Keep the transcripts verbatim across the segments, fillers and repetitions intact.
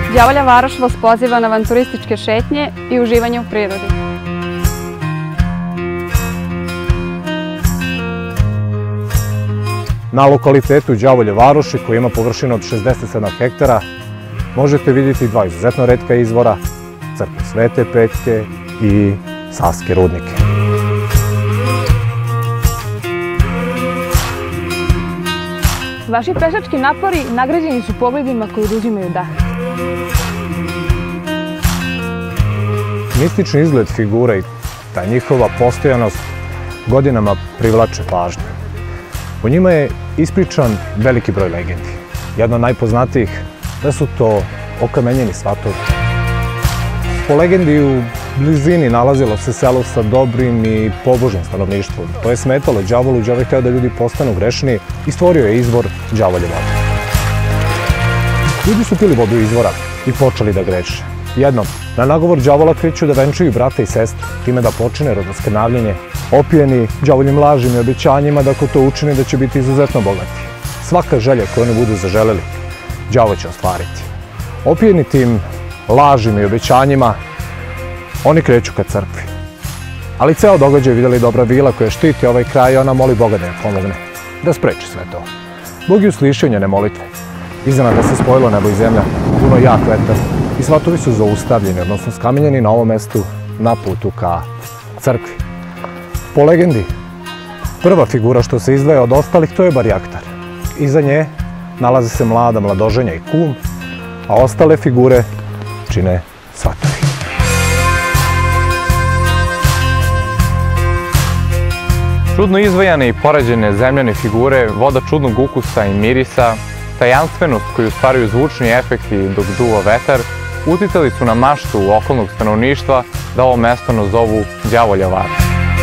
Đavolja Varoš vas poziva na avanturističke šetnje i uživanje u prirodi. Na lokalitetu Đavolje Varoši, koji ima površinu od šezdeset sedam hektara, možete vidjeti dva izuzetno retka izvora, crkvu Svete Pećke i Savske rudnike. Vaši pešački napori nagrađeni su pogledima koji oduzimaju dah. Mistični izgled figura i ta njihova postojanost godinama privlače pažnju. U njima je ispričan veliki broj legendi. Jedna od najpoznatijih da su to okamenjeni svatovi. Po legendi u blizini nalazilo se selo sa dobrim i pobožnim stanovništvom. To je smetalo đavolu, đavo je hteo da ljudi postanu grešni i stvorio je izvor Đavolje vode. Ljudi su pili vodu izvora i počeli da greše. Jednom, na nagovor đavola kreću da venčaju brata i sestre, time da počine rodoskrnavljenje, opijeni đavoljim lažima i obećanjima da ako to učine da će biti izuzetno bogati. Svaka želja koju oni budu zaželeli, đavo će ostvariti. Opijeni tim lažima i obećanjima, oni kreću ka crkvi. Ali ceo događaj vidjeli dobra vila koja štiti ovaj kraj i ona moli Boga da je pomogne, da spreči sve to. Bog je uslišio njene molitve. Iznenada se spojilo nebo i zemlja, puno jak vetar i svatovi su zaustavljeni, odnosno skamenjeni na ovom mestu na putu ka crkvi. Po legendi, prva figura što se izdvaja od ostalih to je Barjaktar. Iza nje nalazi se mlada mladoženja i kum, a ostale figure čine svatovi. Čudno izvojane i porađene zemljane figure, voda čudnog ukusa i mirisa, tajanstvenost koju stvaraju zvučni efekti dok duva vetar, uticali su na maštu okolnog stanovništva da ovo mesto nazovu Đavolja Varoš.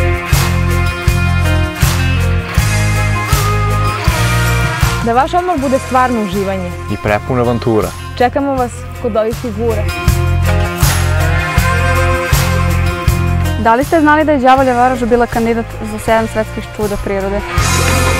Da vaš odmor bude stvarno uživanje. I prepun avantura. Čekamo vas kod ovih figura. Da li ste znali da je Đavolja Varoš bila kandidat za sedam svetskih čuda prirode?